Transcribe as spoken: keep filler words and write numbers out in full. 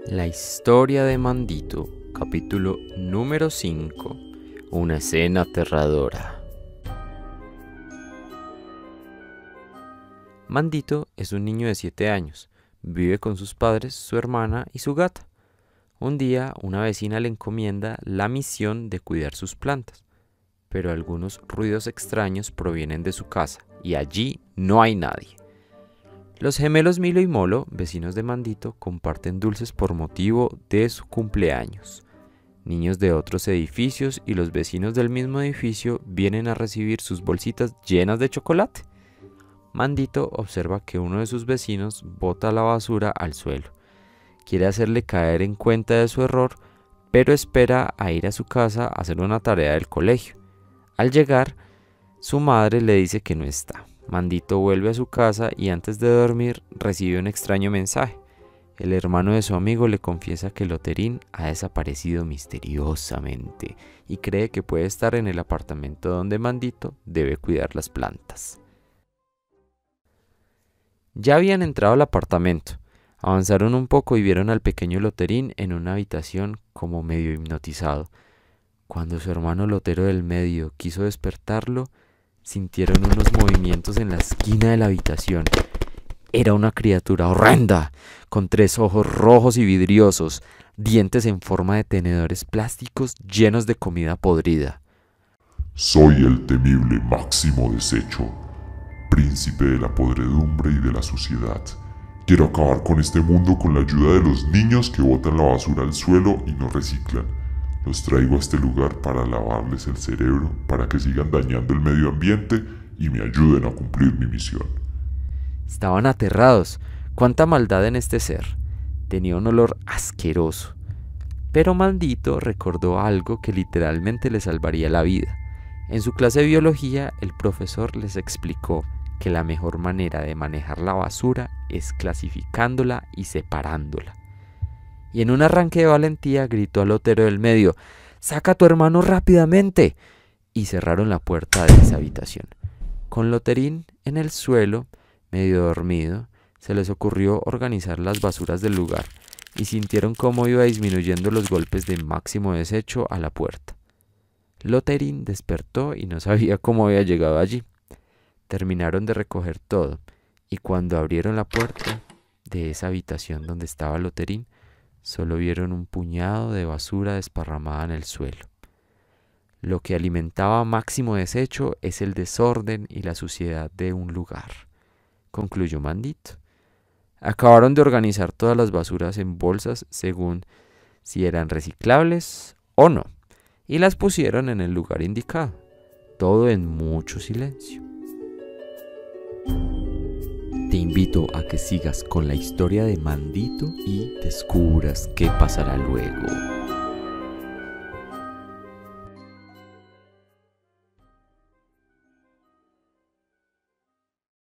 La historia de Mandito, capítulo número cinco. Una escena aterradora. Mandito es un niño de siete años. Vive con sus padres, su hermana y su gata. Un día, una vecina le encomienda la misión de cuidar sus plantas, pero algunos ruidos extraños provienen de su casa y allí no hay nadie. Los gemelos Milo y Molo, vecinos de Mandito, comparten dulces por motivo de su cumpleaños. Niños de otros edificios y los vecinos del mismo edificio vienen a recibir sus bolsitas llenas de chocolate. Mandito observa que uno de sus vecinos bota la basura al suelo. Quiere hacerle caer en cuenta de su error, pero espera a ir a su casa a hacer una tarea del colegio. Al llegar, su madre le dice que no está. Mandito vuelve a su casa y antes de dormir recibe un extraño mensaje. El hermano de su amigo le confiesa que Loterín ha desaparecido misteriosamente y cree que puede estar en el apartamento donde Mandito debe cuidar las plantas. Ya habían entrado al apartamento. Avanzaron un poco y vieron al pequeño Loterín en una habitación como medio hipnotizado. Cuando su hermano Lotero del medio quiso despertarlo, sintieron unos movimientos en la esquina de la habitación. Era una criatura horrenda, con tres ojos rojos y vidriosos, dientes en forma de tenedores plásticos llenos de comida podrida. Soy el temible Máximo Desecho, príncipe de la podredumbre y de la suciedad. Quiero acabar con este mundo con la ayuda de los niños que botan la basura al suelo y no reciclan. Los traigo a este lugar para lavarles el cerebro, para que sigan dañando el medio ambiente y me ayuden a cumplir mi misión. Estaban aterrados. Cuánta maldad en este ser. Tenía un olor asqueroso. Pero Mandito recordó algo que literalmente le salvaría la vida. En su clase de biología, el profesor les explicó que la mejor manera de manejar la basura es clasificándola y separándola. Y en un arranque de valentía gritó al Lotero del medio: ¡Saca a tu hermano rápidamente! Y cerraron la puerta de esa habitación. Con Loterín en el suelo, medio dormido, se les ocurrió organizar las basuras del lugar y sintieron cómo iba disminuyendo los golpes de Máximo Desecho a la puerta. Loterín despertó y no sabía cómo había llegado allí. Terminaron de recoger todo y cuando abrieron la puerta de esa habitación donde estaba Loterín, solo vieron un puñado de basura desparramada en el suelo. Lo que alimentaba a Máximo Desecho es el desorden y la suciedad de un lugar, concluyó Mandito. Acabaron de organizar todas las basuras en bolsas según si eran reciclables o no, y las pusieron en el lugar indicado, todo en mucho silencio. Te invito a que sigas con la historia de Mandito y descubras qué pasará luego.